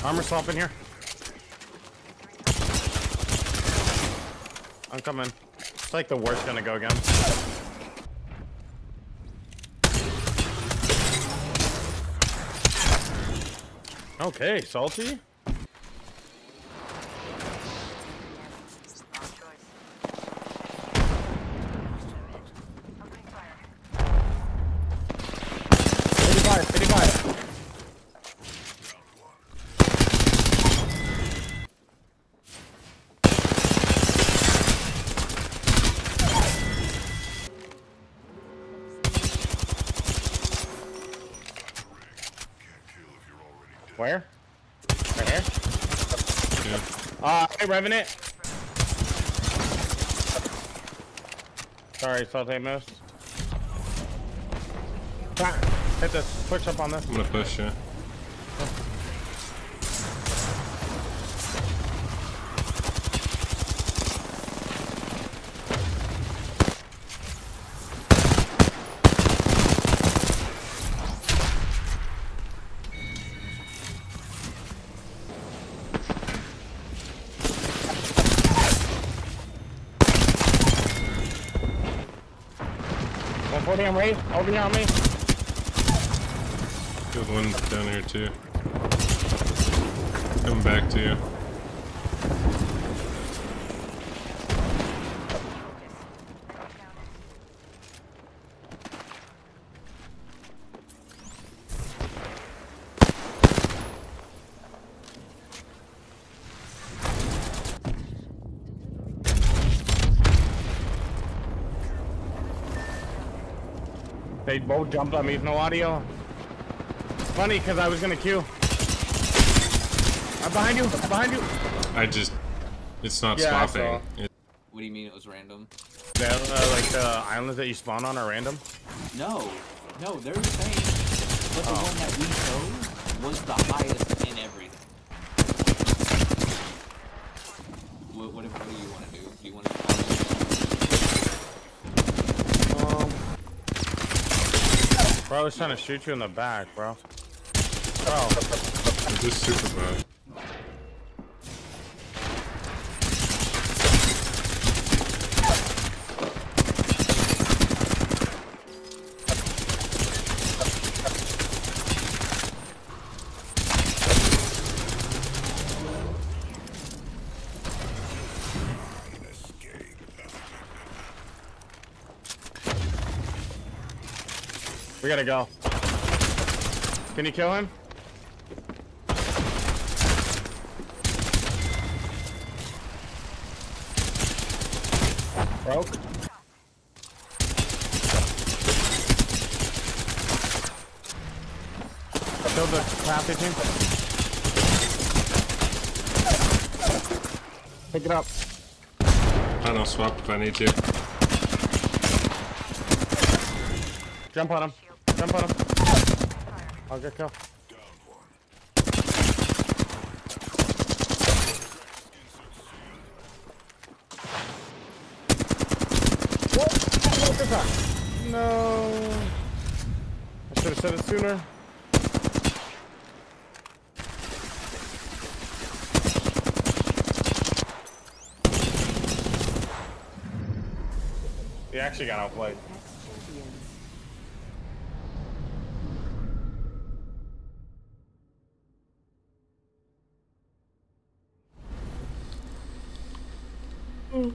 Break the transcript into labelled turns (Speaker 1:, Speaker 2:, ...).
Speaker 1: Armor swap in here. I'm coming. It's like the worst gonna go again. Okay, salty. Where? Right here? Yeah. Hey, Revenant. Sorry, Saute missed. Hit this. Push up on this.
Speaker 2: I'm gonna push you.
Speaker 1: I'm raised. Over here on me.
Speaker 2: There's one down here too. Coming back to you.
Speaker 1: They both jumped on me with no audio. Funny, because I was gonna queue. I'm behind you. I'm behind you.
Speaker 2: It's not swapping.
Speaker 3: What do you mean it was random?
Speaker 1: Yeah, like the islands that you spawn on are random?
Speaker 3: No, they're the same. But the one that we chose was the highest in everything. What do you want to do? Do you want to
Speaker 1: Bro, I was trying to shoot you in the back, bro. Bro.
Speaker 2: This is super bad.
Speaker 1: We gotta go. Can you kill him? Broke. Killed the crafty team. Pick it up.
Speaker 2: I don't swap if I need to.
Speaker 1: Jump on him. Jump on him. I'll get kill. What? No. I should have said it sooner. He actually got outplayed.